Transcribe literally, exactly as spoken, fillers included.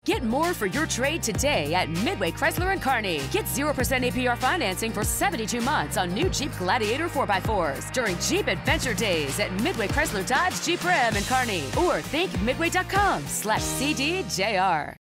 Get more for your trade today at Midway Chrysler and Kearney. Get zero percent A P R financing for seventy-two months on new Jeep Gladiator four by fours during Jeep Adventure Days at Midway Chrysler Dodge Jeep Ram and Kearney. Or think midway dot com slash C D J R.